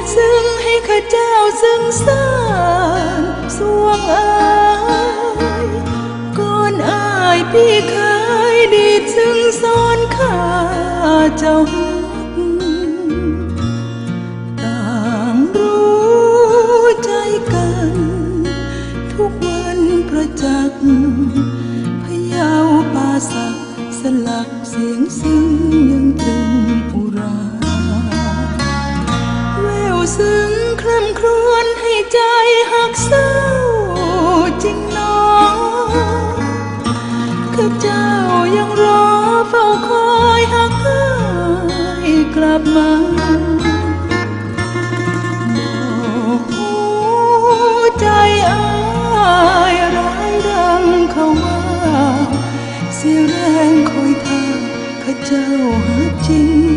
ดซึ้งให้ข้าเจ้าซึ้งซ่านสวงอายก่อนอายพี่เคยดีดซึ้งซ้อนข้าเจ้าต่างรู้ใจกันทุกวันประจักษ์พยาวป่าสักสลักเสียงซึ้งยังตรึงอุราแววซึ้งคร่ำครวญให้ใจหักเศร้าจริงหนอข้าเจ้ายังรอเฝ้าคอยหากอายกลับมาใจอายร้ายดังเขาว่าเสียแรงคอยท่าข้าเจ้าหาจริง